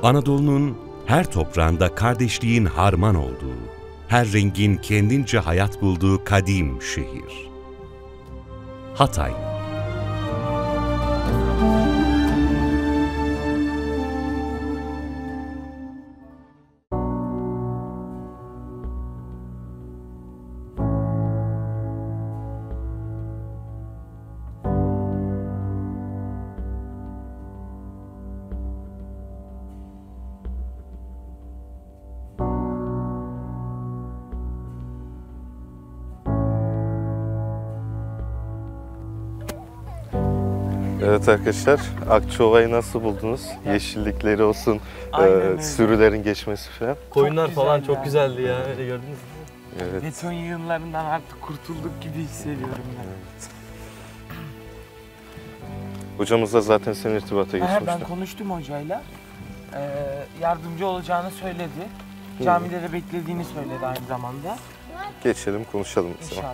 Anadolu'nun her toprağında kardeşliğin harman olduğu, her rengin kendince hayat bulduğu kadim şehir. Hatay. Evet arkadaşlar, Akçaova'yı nasıl buldunuz? Yeşillikleri olsun, sürülerin geçmesi falan. Koyunlar çok falan çok güzeldi ya, öyle gördünüz mü? Evet. Beton yığınlarından artık kurtulduk gibi hissediyorum ben. Evet. Hocamız da zaten senin irtibata geçmişti. Ben konuştum hocayla. Yardımcı olacağını söyledi. Camilere beklediğini söyledi aynı zamanda. Geçelim, konuşalım. İnşallah.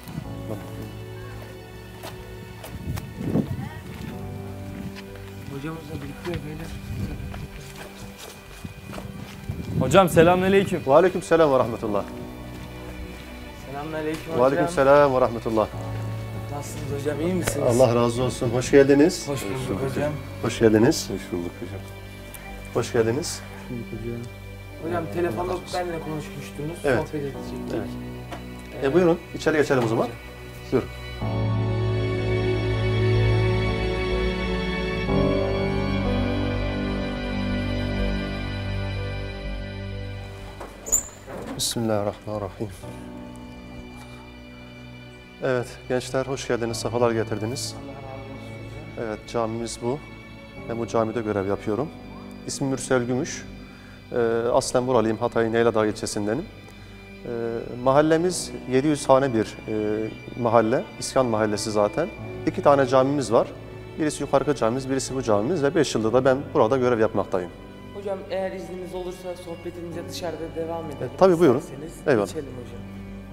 Hocamızla birlikte böyle. Hocam selamünaleyküm. Ve aleyküm selam ve rahmetullah. Selamünaleyküm hocam. Ve aleyküm selam ve rahmetullah. Nasılsınız hocam, iyi misiniz? Allah razı olsun. Hoş geldiniz. Hoş bulduk hocam. Hoş geldiniz. Hoş bulduk hocam. Hoş geldiniz. Hocam telefonda benimle konuşmuştunuz. Evet. Sohbet edecektik. Evet. Buyurun, içeri geçelim o zaman. Buyurun. Bismillahirrahmanirrahim. Evet gençler, hoş geldiniz, sefalar getirdiniz. Evet, camimiz bu. Ben bu camide görev yapıyorum. İsmim Mürsel Gümüş. Aslen buralıyım, Hatay'ın Yayladağ ilçesindenim. Mahallemiz 700 hane bir mahalle, İskan Mahallesi zaten. 2 tane camimiz var. Birisi yukarı camimiz, birisi bu camimiz ve 5 yıldır da ben burada görev yapmaktayım. Hocam eğer izniniz olursa sohbetimize dışarıda devam edelim. Tabii buyurun. İsterseniz Eyvallah. geçelim hocam.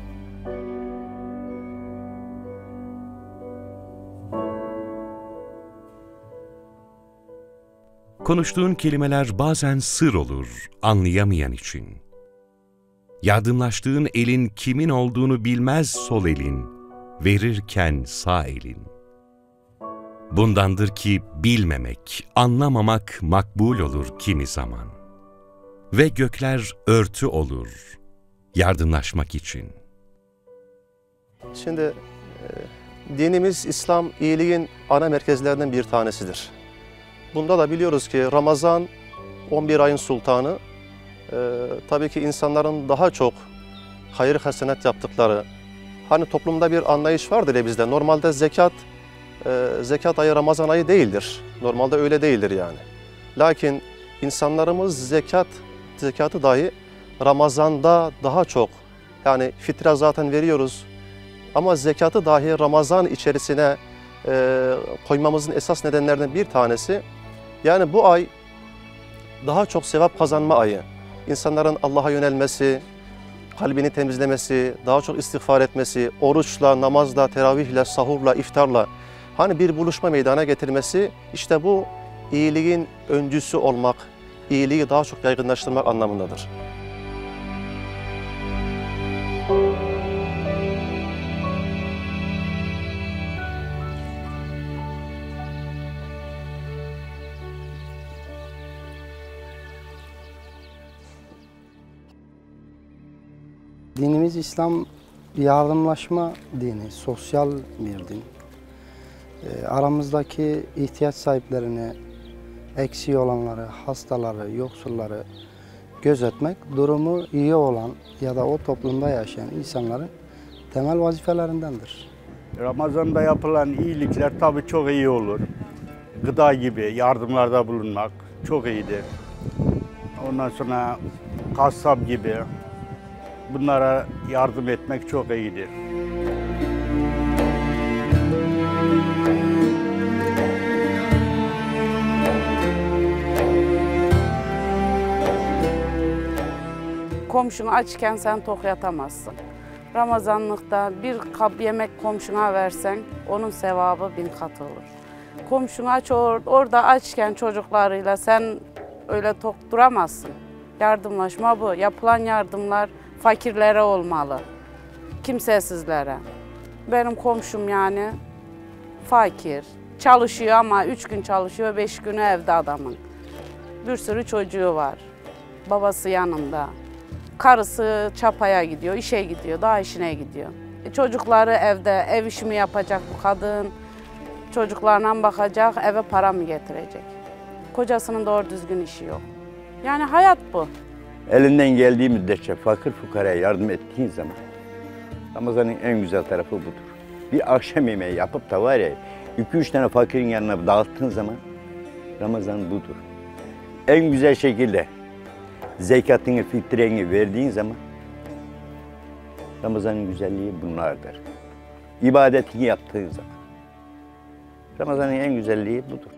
Konuştuğun kelimeler bazen sır olur, anlayamayan için. Yardımlaştığın elin kimin olduğunu bilmez sol elin, verirken sağ elin. Bundandır ki bilmemek, anlamamak makbul olur kimi zaman. Ve gökler örtü olur, yardımlaşmak için. Şimdi dinimiz İslam iyiliğin ana merkezlerinden bir tanesidir. Bunda da biliyoruz ki Ramazan 11 ayın sultanı. Tabii ki insanların daha çok hayır hasenat yaptıkları, hani toplumda bir anlayış vardır ya bizde. Normalde zekat ayı Ramazan ayı değildir. Normalde öyle değildir yani. Lakin insanlarımız zekatı dahi Ramazan'da daha çok, yani fitre zaten veriyoruz ama zekatı dahi Ramazan içerisine koymamızın esas nedenlerinden bir tanesi, yani bu ay daha çok sevap kazanma ayı. İnsanların Allah'a yönelmesi, kalbini temizlemesi, daha çok istiğfar etmesi, oruçla, namazla, teravihle, sahurla, iftarla hani bir buluşma meydana getirmesi, işte bu iyiliğin öncüsü olmak, iyiliği daha çok yaygınlaştırmak anlamındadır. Dinimiz İslam yardımlaşma dini, sosyal bir din. Aramızdaki ihtiyaç sahiplerini, eksiği olanları, hastaları, yoksulları gözetmek, durumu iyi olan ya da o toplumda yaşayan insanların temel vazifelerindendir. Ramazan'da yapılan iyilikler tabii çok iyi olur. Gıda gibi yardımlarda bulunmak çok iyidir. Ondan sonra kasap gibi bunlara yardım etmek çok iyidir. Komşunu açken sen tok yatamazsın. Ramazanlıkta bir kap yemek komşuna versen onun sevabı 1000 kat olur. Komşunu aç orada açken çocuklarıyla sen öyle tok duramazsın. Yardımlaşma bu. Yapılan yardımlar fakirlere olmalı, kimsesizlere. Benim komşum yani fakir, çalışıyor ama 3 gün çalışıyor, 5 günü evde adamın. Bir sürü çocuğu var, babası yanında. Karısı çapaya gidiyor, işe gidiyor, daha işine gidiyor. Çocukları evde, ev işi mi yapacak bu kadın? Çocuklarına bakacak, eve para mı getirecek? Kocasının doğru düzgün işi yok. Yani hayat bu. Elinden geldiği müddetçe fakir fukaraya yardım ettiğin zaman Ramazan'ın en güzel tarafı budur. Bir akşam yemeği yapıp da var ya 2-3 tane fakirin yanına dağıttığın zaman Ramazan budur. En güzel şekilde zekatını, fitreni verdiğin zaman Ramazan'ın güzelliği bunlardır. İbadetini yaptığın zaman Ramazan'ın en güzelliği budur.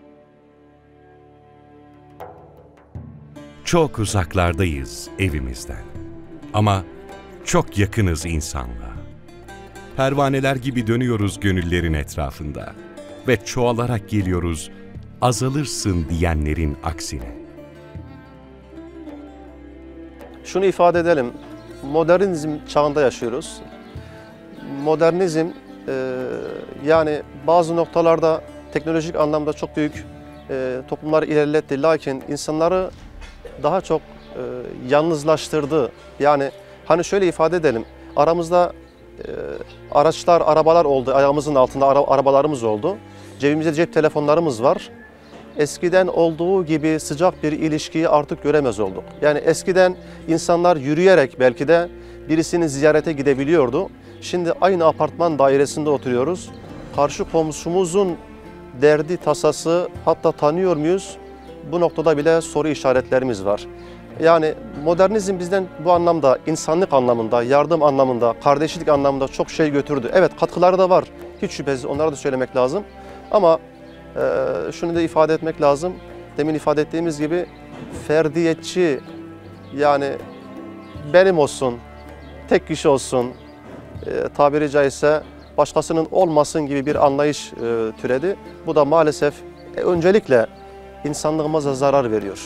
Çok uzaklardayız evimizden ama çok yakınız insanla. Pervaneler gibi dönüyoruz gönüllerin etrafında ve çoğalarak geliyoruz azalırsın diyenlerin aksine. Şunu ifade edelim, modernizm çağında yaşıyoruz. Modernizm yani bazı noktalarda teknolojik anlamda çok büyük toplumları ilerletti. Lakin insanları daha çok yalnızlaştırdı. Yani hani şöyle ifade edelim, aramızda araçlar, arabalar oldu, ayağımızın altında arabalarımız oldu. Cebimizde cep telefonlarımız var. Eskiden olduğu gibi sıcak bir ilişkiyi artık göremez olduk. Yani eskiden insanlar yürüyerek belki de birisini ziyarete gidebiliyordu. Şimdi aynı apartman dairesinde oturuyoruz. Karşı komşumuzun derdi, tasası, hatta tanıyor muyuz? Bu noktada bile soru işaretlerimiz var. Yani modernizm bizden bu anlamda, insanlık anlamında, yardım anlamında, kardeşlik anlamında çok şey götürdü. Evet, katkıları da var. Hiç şüphesiz onları da söylemek lazım. Ama şunu da ifade etmek lazım. Demin ifade ettiğimiz gibi ferdiyetçi, yani benim olsun, tek kişi olsun, tabiri caizse başkasının olmasın gibi bir anlayış türedi. Bu da maalesef öncelikle insanlığımıza zarar veriyor.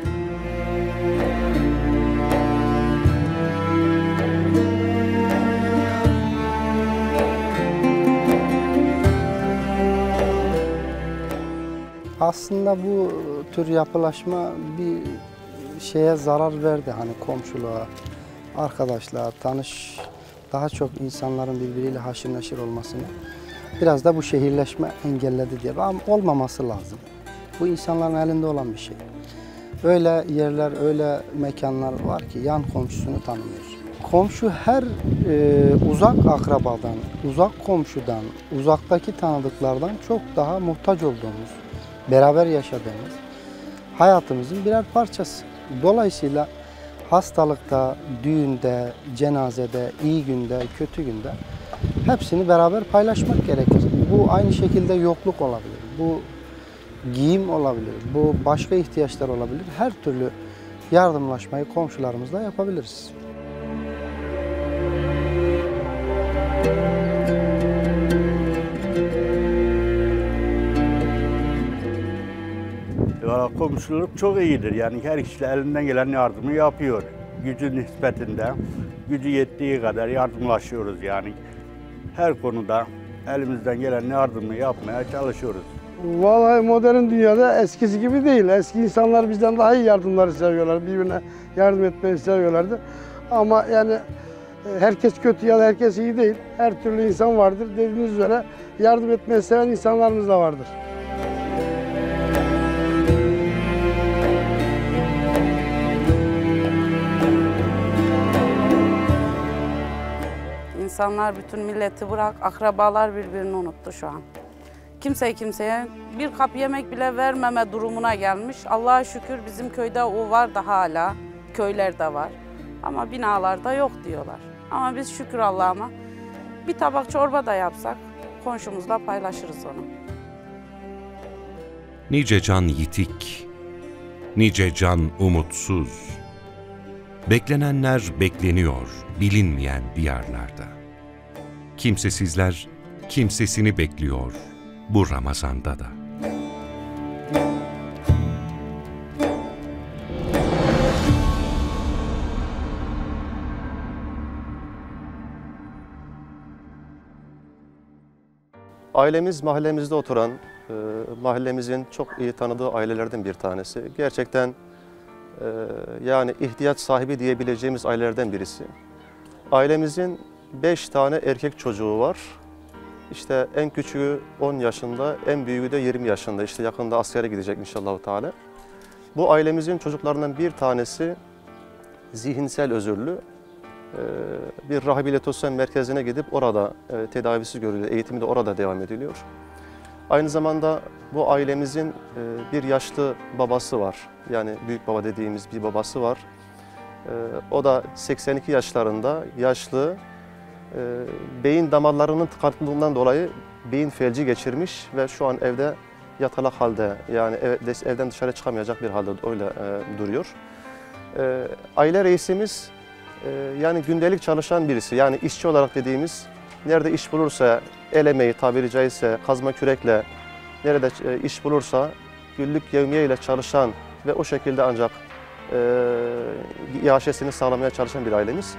Aslında bu tür yapılaşma bir şeye zarar verdi, hani komşuluğa, arkadaşlığa, daha çok insanların birbiriyle haşır neşir olmasını. Biraz da bu şehirleşme engelledi diye. Ama olmaması lazım. Bu insanların elinde olan bir şey. Öyle yerler, öyle mekanlar var ki yan komşusunu tanımıyor. Komşu her uzak akrabadan, uzak komşudan, uzaktaki tanıdıklardan çok daha muhtaç olduğumuz, beraber yaşadığımız hayatımızın birer parçası. Dolayısıyla hastalıkta, düğünde, cenazede, iyi günde, kötü günde hepsini beraber paylaşmak gerekir. Bu aynı şekilde yokluk olabilir, bu giyim olabilir, bu başka ihtiyaçlar olabilir. Her türlü yardımlaşmayı komşularımızla yapabiliriz. Komşuluk çok iyidir. Yani her kişi elinden gelen yardımı yapıyor. Gücü nispetinde, gücü yettiği kadar yardımlaşıyoruz yani. Her konuda elimizden gelen yardımı yapmaya çalışıyoruz. Vallahi modern dünyada eskisi gibi değil. Eski insanlar bizden daha iyi yardımları seviyorlar. Birbirine yardım etmeyi seviyorlardı. Ama yani herkes kötü ya da herkes iyi değil. Her türlü insan vardır. Dediğiniz üzere yardım etmeyi seven insanlarımız da vardır. İnsanlar bütün milleti bırak, akrabalar birbirini unuttu şu an. Kimse kimseye bir kap yemek bile vermeme durumuna gelmiş. Allah'a şükür bizim köyde o var da hala, köylerde var. Ama binalarda yok diyorlar. Ama biz şükür Allah'ıma bir tabak çorba da yapsak komşumuzla paylaşırız onu. Nice can yitik, nice can umutsuz. Beklenenler bekleniyor bilinmeyen diyarlarda. Kimsesizler kimsesini bekliyor bu Ramazan'da da. Ailemiz mahallemizde oturan, mahallemizin çok iyi tanıdığı ailelerden bir tanesi. Gerçekten yani ihtiyaç sahibi diyebileceğimiz ailelerden birisi. Ailemizin 5 tane erkek çocuğu var. İşte en küçüğü 10 yaşında, en büyüğü de 20 yaşında. İşte yakında askere gidecek inşallah Teala. Bu ailemizin çocuklarından bir tanesi zihinsel özürlü. Bir rehabilitasyon merkezine gidip orada tedavisi görülüyor, eğitimi de orada devam ediliyor. Aynı zamanda bu ailemizin bir yaşlı babası var. Yani büyük baba dediğimiz bir babası var. O da 82 yaşlarında, yaşlı, beyin damarlarının tıkanıklığından dolayı beyin felci geçirmiş ve şu an evde yatalak halde, yani evden dışarı çıkamayacak bir halde öyle duruyor. Aile reisimiz yani gündelik çalışan birisi, yani işçi olarak dediğimiz, nerede iş bulursa el emeği tabiri caizse kazma kürekle nerede iş bulursa günlük yevmiye ile çalışan ve o şekilde ancak iaşesini sağlamaya çalışan bir ailemiz.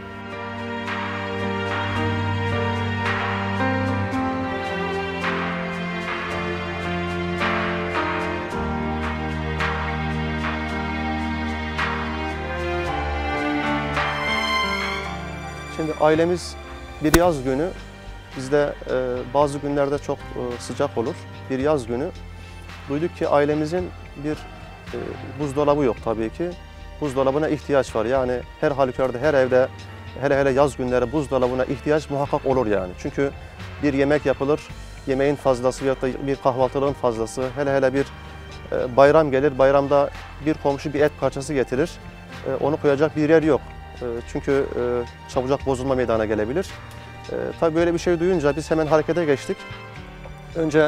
Şimdi ailemiz bir yaz günü, bizde bazı günlerde çok sıcak olur. Bir yaz günü duyduk ki ailemizin bir buzdolabı yok tabii ki. Buzdolabına ihtiyaç var. Yani her halükarda her evde, hele hele yaz günleri buzdolabına ihtiyaç muhakkak olur yani. Çünkü bir yemek yapılır, yemeğin fazlası ya da bir kahvaltılığın fazlası, hele hele bir bayram gelir, bayramda bir komşu bir et parçası getirir. Onu koyacak bir yer yok. Çünkü çabucak bozulma meydana gelebilir. Tabii böyle bir şey duyunca biz hemen harekete geçtik. Önce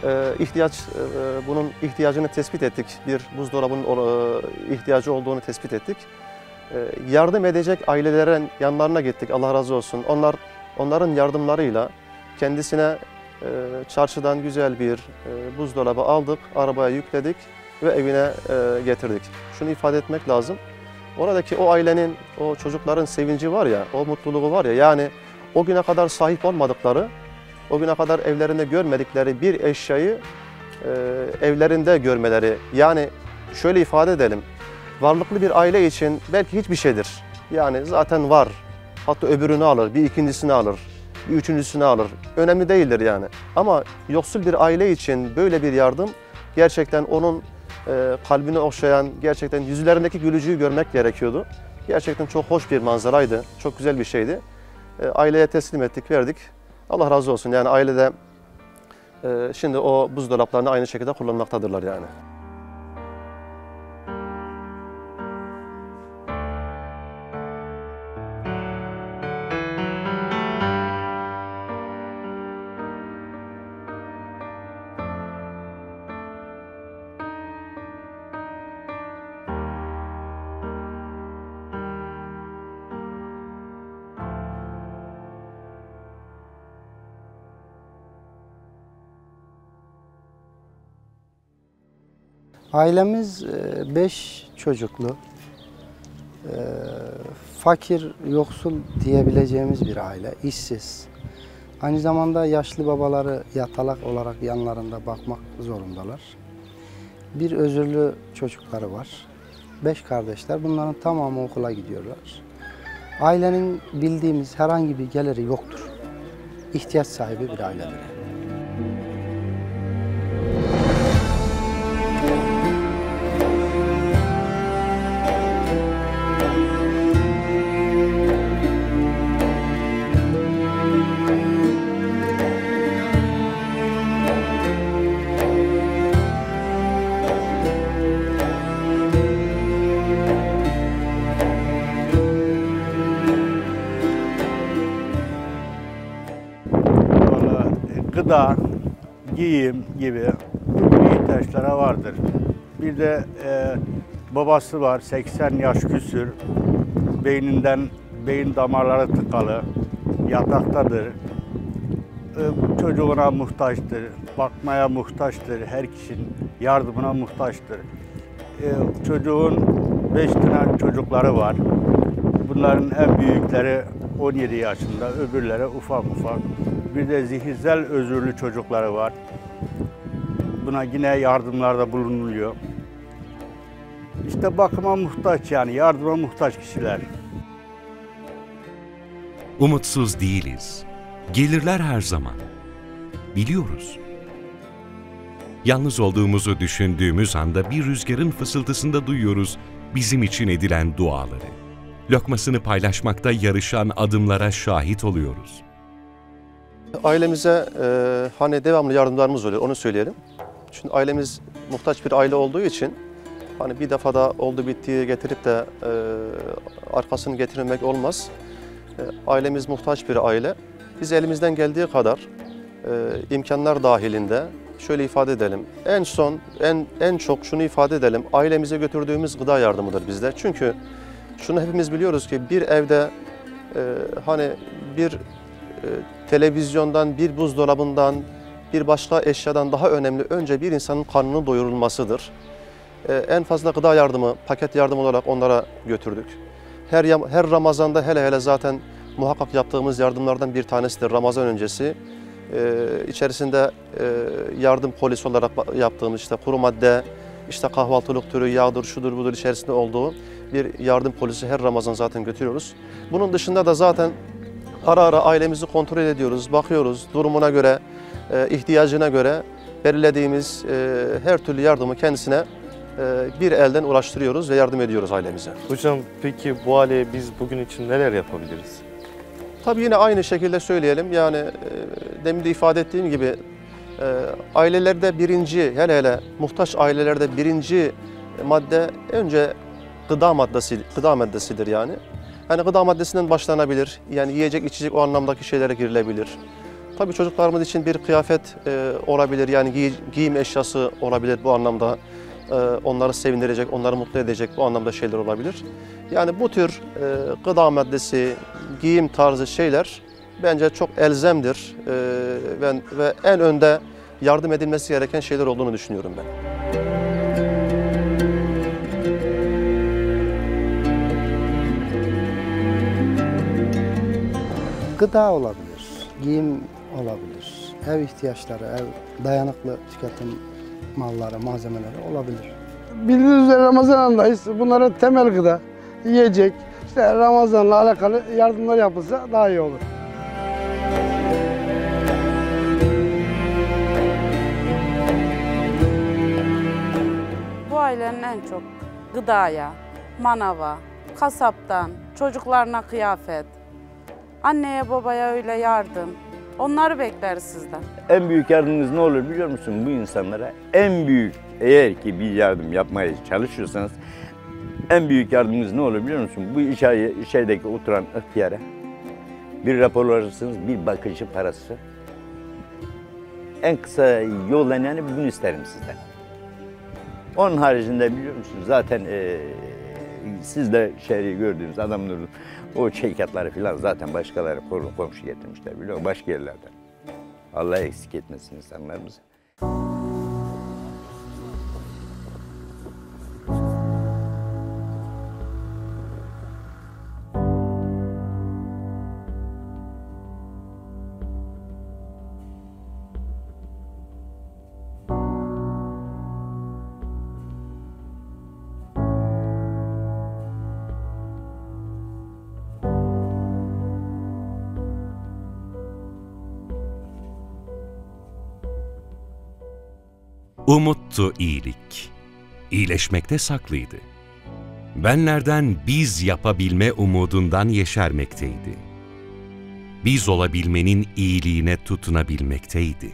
bunun ihtiyacını tespit ettik. Bir buzdolabının ihtiyacı olduğunu tespit ettik. Yardım edecek ailelerin yanlarına gittik. Allah razı olsun. Onların yardımlarıyla kendisine çarşıdan güzel bir buzdolabı aldık, arabaya yükledik ve evine getirdik. Şunu ifade etmek lazım. Oradaki o ailenin, o çocukların sevinci var ya, o mutluluğu var ya, yani o güne kadar sahip olmadıkları, o güne kadar evlerinde görmedikleri bir eşyayı evlerinde görmeleri. Yani şöyle ifade edelim, varlıklı bir aile için belki hiçbir şeydir. Yani zaten var, hatta öbürünü alır, bir ikincisini alır, bir üçüncüsünü alır. Önemli değildir yani. Ama yoksul bir aile için böyle bir yardım gerçekten onun kalbini okşayan, gerçekten yüzlerindeki gülücüğü görmek gerekiyordu. Gerçekten çok hoş bir manzaraydı, çok güzel bir şeydi. Aileye teslim ettik, verdik. Allah razı olsun. Yani ailede şimdi o buzdolaplarını aynı şekilde kullanmaktadırlar yani. Ailemiz 5 çocuklu, fakir, yoksul diyebileceğimiz bir aile, işsiz. Aynı zamanda yaşlı babaları yatalak olarak yanlarında bakmak zorundalar. Bir özürlü çocukları var, 5 kardeşler, bunların tamamı okula gidiyorlar. Ailenin bildiğimiz herhangi bir geliri yoktur. İhtiyaç sahibi bir ailedir. Gıda, giyim gibi ihtiyaçlara vardır. Bir de babası var, 80 yaş küsür, beyin damarları tıkalı, yataktadır. Çocuğuna muhtaçtır, bakmaya muhtaçtır, her kişinin yardımına muhtaçtır. Çocuğun 5 tane çocukları var. Bunların en büyükleri 17 yaşında, öbürleri ufak ufak. Bir de zihinsel özürlü çocukları var. Buna yine yardımlarda bulunuluyor. İşte bakıma muhtaç, yani yardıma muhtaç kişiler. Umutsuz değiliz. Gelirler her zaman. Biliyoruz. Yalnız olduğumuzu düşündüğümüz anda bir rüzgarın fısıltısında duyuyoruz bizim için edilen duaları. Lokmasını paylaşmakta yarışan adımlara şahit oluyoruz. Ailemize hani devamlı yardımlarımız oluyor, onu söyleyelim. Çünkü ailemiz muhtaç bir aile olduğu için hani bir defada oldu bittiği getirip de arkasını getirmemek olmaz. Ailemiz muhtaç bir aile. Biz elimizden geldiği kadar imkanlar dahilinde şöyle ifade edelim. En çok şunu ifade edelim. Ailemize götürdüğümüz gıda yardımıdır bizde. Çünkü şunu hepimiz biliyoruz ki bir evde hani bir televizyondan, bir buzdolabından, bir başka eşyadan daha önemli önce bir insanın karnının doyurulmasıdır. En fazla gıda yardımı, paket yardım olarak onlara götürdük. Her Ramazan'da hele zaten muhakkak yaptığımız yardımlardan bir tanesidir Ramazan öncesi. İçerisinde yardım polisi olarak yaptığımız işte kuru madde, işte kahvaltılık türü, yağdır, şudur budur içerisinde olduğu bir yardım polisi her Ramazan zaten götürüyoruz. Bunun dışında da zaten ara ara ailemizi kontrol ediyoruz, bakıyoruz durumuna göre, ihtiyacına göre belirlediğimiz her türlü yardımı kendisine bir elden ulaştırıyoruz ve yardım ediyoruz ailemize. Hocam peki bu aileye biz bugün için neler yapabiliriz? Tabii yine aynı şekilde söyleyelim. Yani demin de ifade ettiğim gibi ailelerde birinci, hele muhtaç ailelerde birinci madde önce gıda maddesidir yani. Yani gıda maddesinden başlanabilir. Yani yiyecek, içecek o anlamdaki şeylere girilebilir. Tabii çocuklarımız için bir kıyafet olabilir. Yani giyim eşyası olabilir bu anlamda. Onları sevindirecek, onları mutlu edecek bu anlamda şeyler olabilir. Yani bu tür gıda maddesi, giyim tarzı şeyler bence çok elzemdir ve en önde yardım edilmesi gereken şeyler olduğunu düşünüyorum ben. Gıda olabilir, giyim olabilir, ev ihtiyaçları, dayanıklı tüketim malları, malzemeleri olabilir. Bildiğiniz üzere Ramazan ayındayız. Bunlara temel gıda, yiyecek, işte Ramazan'la alakalı yardımlar yapılsa daha iyi olur. Bu ailenin en çok gıdaya, manava, kasaptan, çocuklarına kıyafet, anneye babaya öyle yardım. Onları bekleriz sizden. En büyük yardımınız ne olur biliyor musun bu insanlara? En büyük, eğer ki bir yardım yapmaya çalışıyorsanız en büyük yardımınız ne olur biliyor musun? Bu içerideki oturan ihtiyara bir rapor alırsınız, bir bakıcı parası. En kısa yoldan yani bunu isterim sizden. Onun haricinde biliyor musunuz zaten siz de şehri gördüğünüz adamların o çekyatları falan zaten başkaları komşu getirmişler biliyor musun? Başka yerlerden. Allah eksik etmesin insanlarımızı. Umuttu iyilik. İyileşmekte saklıydı. Benlerden biz yapabilme umudundan yeşermekteydi. Biz olabilmenin iyiliğine tutunabilmekteydi.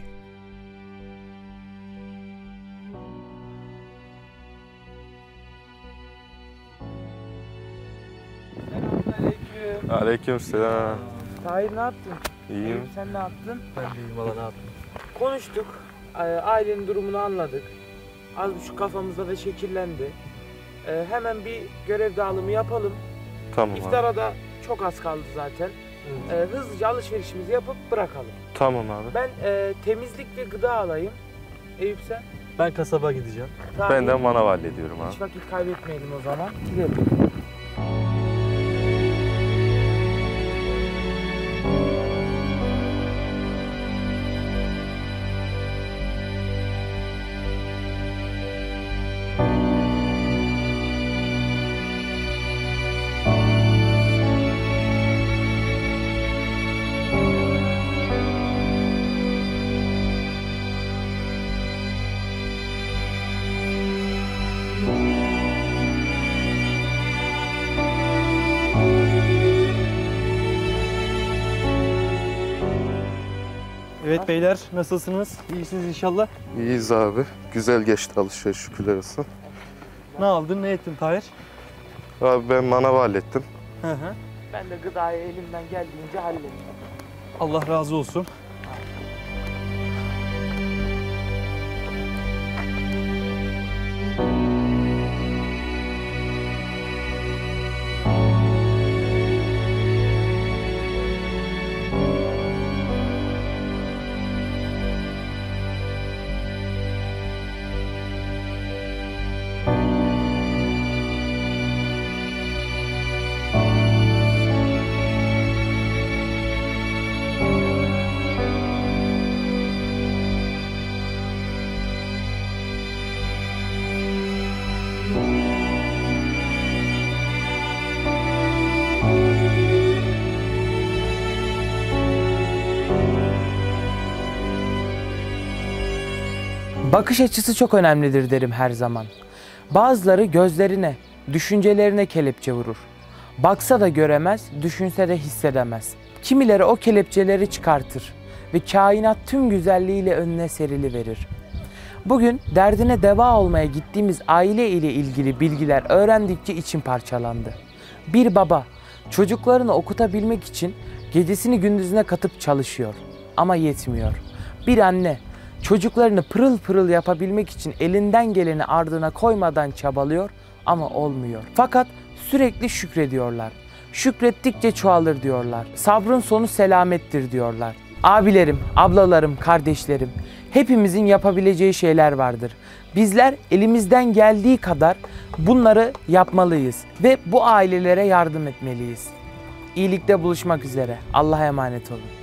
Selamünaleyküm. Aleykümselam. Tahir ne yaptın? İyiyim. Sen ne yaptın? Ben de iyiyim valla ne yaptım? Konuştuk. Ailenin durumunu anladık. Az buçuk kafamızda da şekillendi. Hemen bir görev dağılımı yapalım. Tamam İftara abi. da çok az kaldı zaten. Hızlıca alışverişimizi yapıp bırakalım. Tamam abi. Ben temizlik ve gıda alayım. Eyüp sen? Ben kasaba gideceğim. Ben de manav hallediyorum abi. Hiç vakit kaybetmeyelim o zaman. Gidelim. Evet beyler, nasılsınız? İyisiniz inşallah. İyiyiz abi. Güzel geçti alışveriş, şükürler olsun. Ne aldın, ne ettin Tahir? Abi ben manav hallettim. Hı hı. Ben de gıdayı elimden geldiğince hallettim. Allah razı olsun. Bakış açısı çok önemlidir derim her zaman. Bazıları gözlerine, düşüncelerine kelepçe vurur. Baksa da göremez, düşünse de hissedemez. Kimileri o kelepçeleri çıkartır ve kainat tüm güzelliğiyle önüne seriliverir. Bugün derdine deva olmaya gittiğimiz aile ile ilgili bilgiler öğrendikçe içim parçalandı. Bir baba çocuklarını okutabilmek için gecesini gündüzüne katıp çalışıyor ama yetmiyor. Bir anne çocuklarını pırıl pırıl yapabilmek için elinden geleni ardına koymadan çabalıyor ama olmuyor. Fakat sürekli şükrediyorlar. Şükrettikçe çoğalır diyorlar. Sabrın sonu selamettir diyorlar. Abilerim, ablalarım, kardeşlerim, hepimizin yapabileceği şeyler vardır. Bizler elimizden geldiği kadar bunları yapmalıyız ve bu ailelere yardım etmeliyiz. İyilikte buluşmak üzere. Allah'a emanet olun.